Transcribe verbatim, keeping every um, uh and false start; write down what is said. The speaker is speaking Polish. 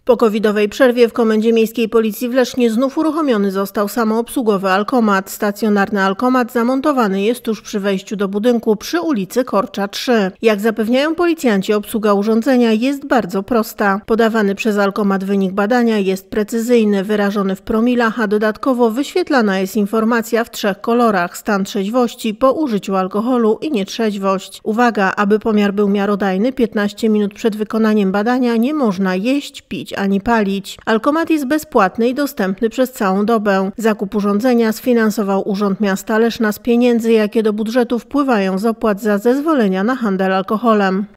Po covidowej przerwie w Komendzie Miejskiej Policji w Lesznie znów uruchomiony został samoobsługowy alkomat. Stacjonarny alkomat zamontowany jest tuż przy wejściu do budynku przy ulicy Korcza trzy. Jak zapewniają policjanci, obsługa urządzenia jest bardzo prosta. Podawany przez alkomat wynik badania jest precyzyjny, wyrażony w promilach, a dodatkowo wyświetlana jest informacja w trzech kolorach: stan trzeźwości, po użyciu alkoholu i nietrzeźwość. Uwaga, aby pomiar był miarodajny, piętnaście minut przed wykonaniem badania nie można jeść, pić ani palić. Alkomat jest bezpłatny i dostępny przez całą dobę. Zakup urządzenia sfinansował Urząd Miasta Leszna z pieniędzy, jakie do budżetu wpływają z opłat za zezwolenia na handel alkoholem.